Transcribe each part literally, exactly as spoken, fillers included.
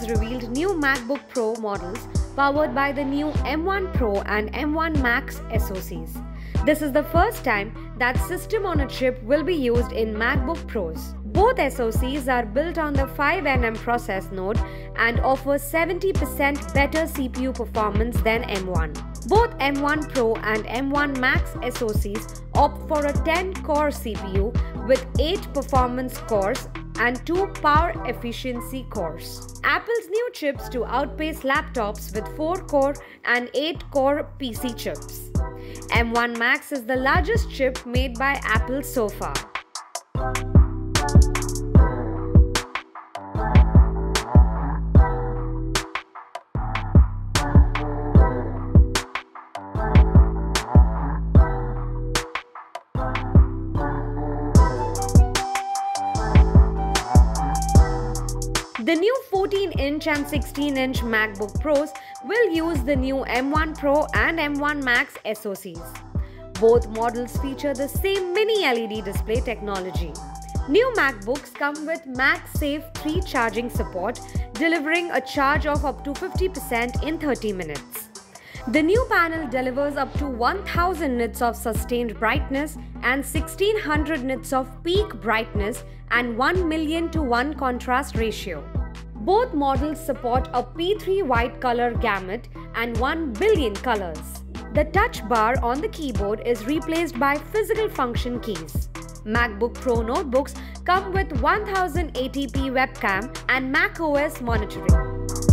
has revealed new MacBook Pro models powered by the new M one Pro and M one Max S O Cs. This is the first time that system on a chip will be used in MacBook Pros. Both S O Cs are built on the five nanometer process node and offer seventy percent better C P U performance than M one. Both M one Pro and M one Max S O Cs opt for a ten core C P U with eight performance cores and two power efficiency cores. Apple's new chips to outpace laptops with four core and eight core P C chips. M one Max is the largest chip made by Apple so far. The new fourteen inch and sixteen inch MacBook Pros will use the new M one Pro and M one Max S O Cs. Both models feature the same mini L E D display technology. New MacBooks come with MagSafe three charging support, delivering a charge of up to fifty percent in thirty minutes. The new panel delivers up to one thousand nits of sustained brightness and sixteen hundred nits of peak brightness and one million to one contrast ratio. Both models support a P three white color gamut and one billion colors. The touch bar on the keyboard is replaced by physical function keys. MacBook Pro notebooks come with ten eighty p webcam and macOS monitoring.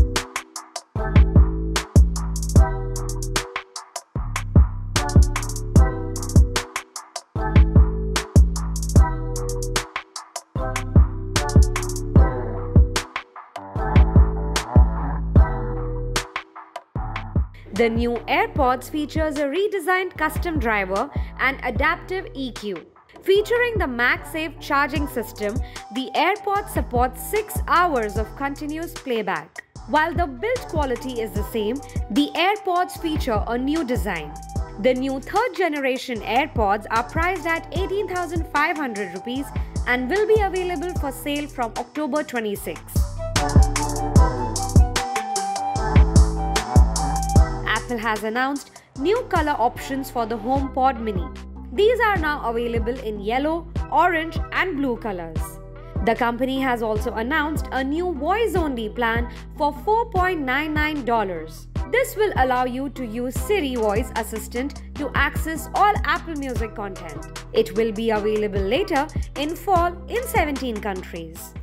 The new AirPods features a redesigned custom driver and adaptive E Q. Featuring the MagSafe charging system, the AirPods support six hours of continuous playback. While the build quality is the same, the AirPods feature a new design. The new third generation AirPods are priced at eighteen thousand five hundred rupees and will be available for sale from October twenty-sixth. Apple has announced new color options for the HomePod Mini. These are now available in yellow, orange and blue colors. The company has also announced a new voice-only plan for four ninety-nine dollars. This will allow you to use Siri voice assistant to access all Apple Music content. It will be available later in fall in seventeen countries.